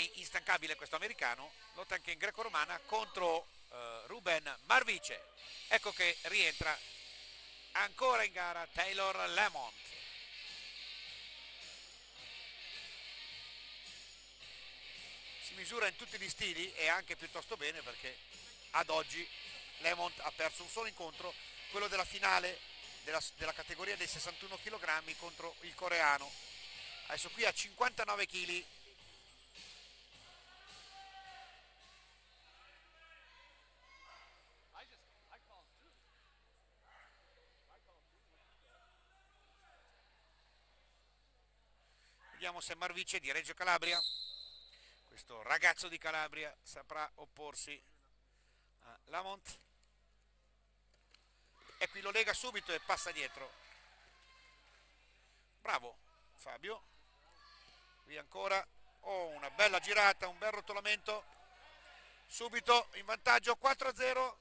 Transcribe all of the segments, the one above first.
è instancabile questo americano, lotta anche in greco-romana contro Ruben Marvice. Ecco che rientra ancora in gara Taylor Lamont. Si misura in tutti gli stili e anche piuttosto bene, perché ad oggi Lamont ha perso un solo incontro, quello della finale della categoria dei 61 kg contro il coreano. Adesso qui a 59 kg. Vediamo se Marvice di Reggio Calabria, questo ragazzo di Calabria, saprà opporsi a Lamont. E qui lo lega subito e passa dietro. Bravo Fabio. Qui ancora, oh, una bella girata, un bel rotolamento, subito in vantaggio 4-0.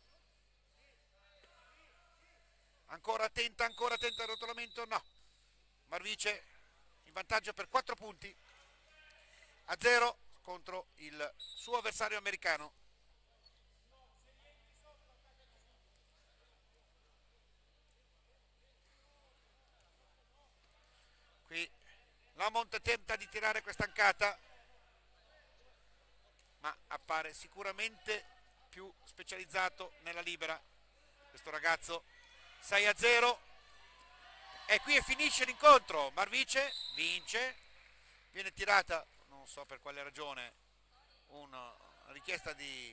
Ancora tenta il rotolamento, no. Marvice in vantaggio per 4 punti a 0 contro il suo avversario americano. Qui Lamont tenta di tirare questa ancata, ma appare sicuramente più specializzato nella libera questo ragazzo. 6-0 e qui finisce l'incontro. Marvice vince, viene tirata, non so per quale ragione, una richiesta di...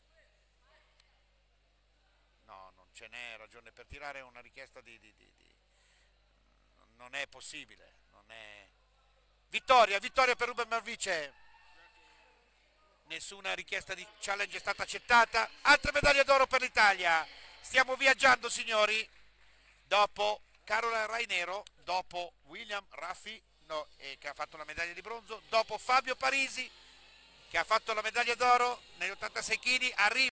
no, non ce n'è ragione per tirare una richiesta non è possibile, non è... vittoria per Ruben Marvice. Nessuna richiesta di challenge è stata accettata. Altra medaglia d'oro per l'Italia. Stiamo viaggiando, signori, dopo Carola Rainero, dopo William Raffi, che ha fatto la medaglia di bronzo, dopo Fabio Parisi che ha fatto la medaglia d'oro negli 86 kg, arriva